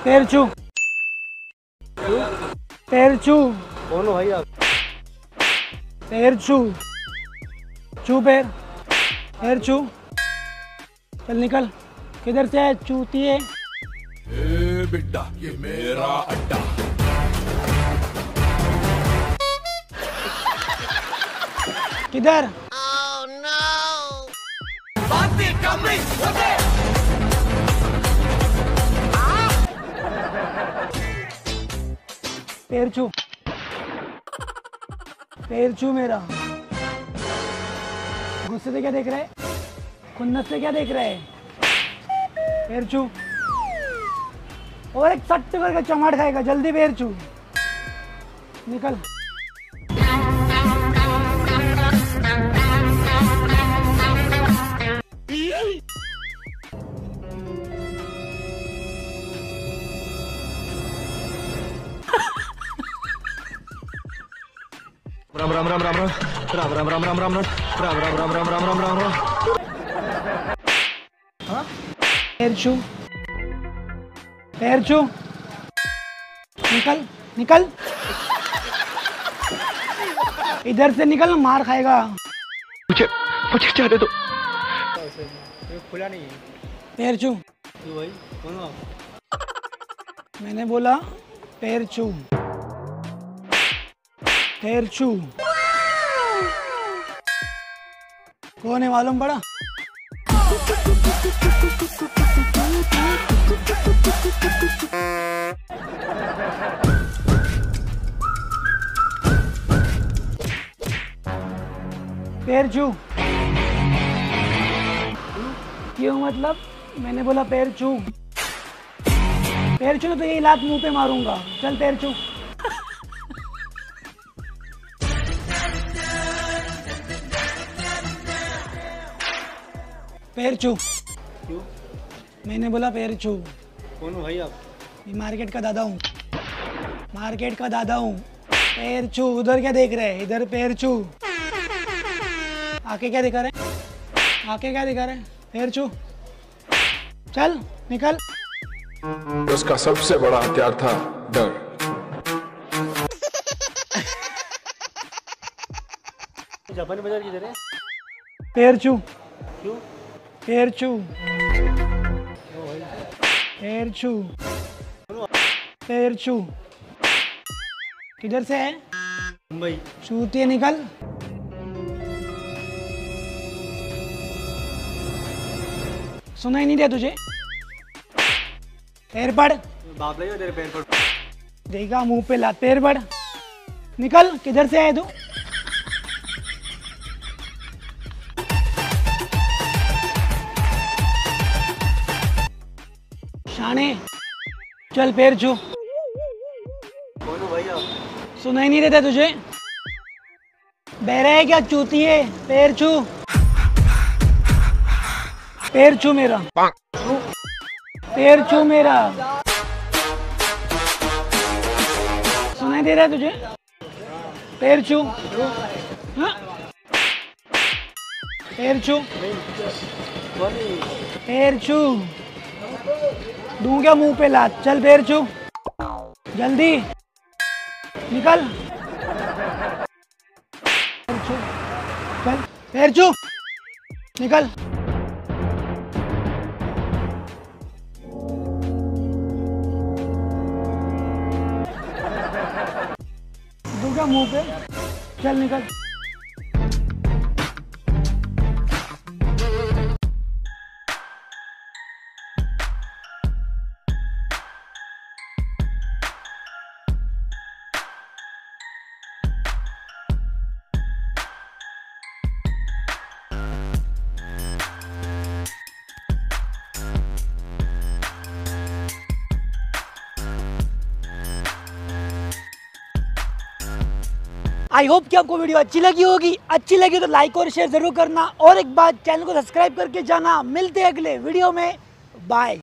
पैर छू। पैर छू। कौन हो भाई आप? पैर छू। छू पैर। पैर छू। चल निकल। किधर से है चूतिए? ए बेटा ये मेरा अड्डा। किधर? पैर छू। पैर छू मेरा। गुस्से से क्या देख रहा है? खुन्नस से क्या देख रहा है? पैर छू। और एक सट्ट करके चमाट खाएगा। जल्दी पैर छू। निकल। राम राम राम राम राम राम राम राम राम राम राम राम राम राम राम राम राम राम। पैर छू। पैर छू। निकल निकल। इधर से निकल, मार खाएगा। मुझे मुझे जाने दो। खुला नहीं है। पैर छू। क्यों भाई? कौन हो आप? मैंने बोला पैर छू। पैर छू। कौन है मालूम पड़ा? पैर छू। क्यों मतलब? मैंने बोला पैर छू। पैर छू तो यही लात मुंह पे मारूंगा। चल पैर छू। पैर छू। क्यों? मैंने बोला पैर छू। कौन हो भाई आप? मैं मार्केट का दादा हूँ। मार्केट का दादा हूँ। पैर छू। उधर क्या देख रहे हैं? इधर पैर छू। आके क्या दिखा रहे? आके क्या दिखा रहे? पैर छू। चल निकल। उसका सबसे बड़ा हथियार था डर। जापानी बाजार किधर है? पैर छू। क्यों? पैर छू। पैर छू। पैर छू। किधर से है? मुंबई। छूतिए निकल। सुनाई नहीं दिया तुझे? पैर पड़। बाप लगे तेरे पैर पर। देखा मुंह पे लात। पैर पड़। निकल। किधर से आए तू? शाने। चल पैर छू। कौन हो भाई आप? सुनाई नहीं देता तुझे? बहरा है क्या चूतिए? पैर छू। पैर छू मेरा। पैर छू मेरा। सुनाई दे रहा है तुझे? पैर छू। हाँ? पैर छू। पैर छू। दूं क्या मुंह पे लात? चल पैर छू। जल्दी निकल। पैर छू। चल पैर छू। निकल। दूं क्या मुंह पे? चल निकल। आई होप कि आपको वीडियो अच्छी लगी होगी। अच्छी लगी तो लाइक और शेयर जरूर करना, और एक बात, चैनल को सब्सक्राइब करके जाना। मिलते हैं अगले वीडियो में। बाय।